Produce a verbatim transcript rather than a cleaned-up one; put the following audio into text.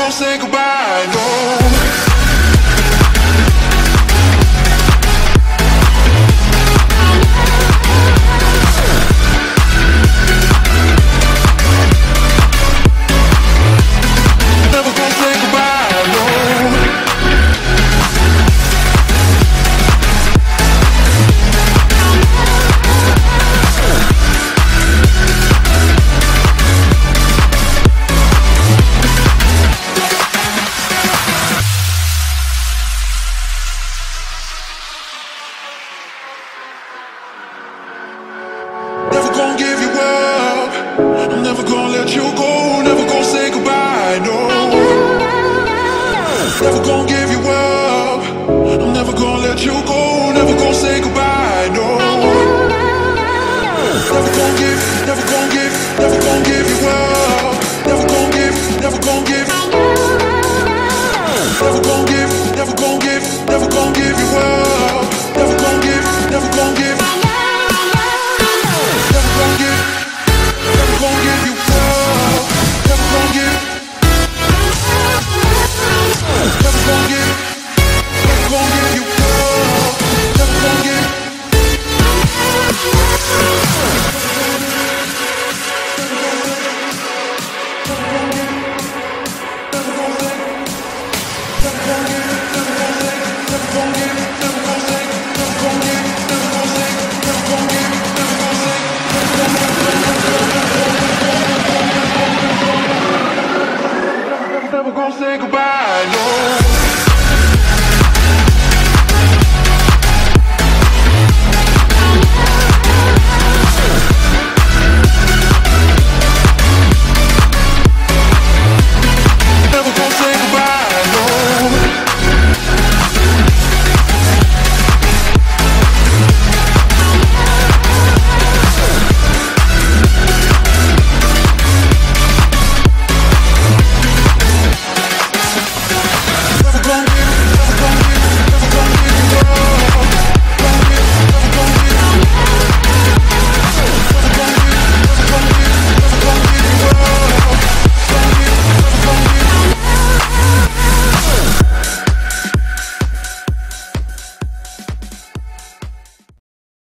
gonna say goodbye, no. Never gonna give you up. I'm never gonna let you go. Never gonna say goodbye, no. Never gonna give you up. I'm never gonna let you go. Never gonna say goodbye, no. Never gonna give, never gonna give, never gonna give you up. Never gonna give, never gonna give. Never gonna give, never gonna give, never gonna give you up. Never gonna give, never gonna give. Never gonna give, never gonna give you up. Never gonna give, never gonna give, never gonna give you up. Never gonna give. Never gonna say goodbye, no.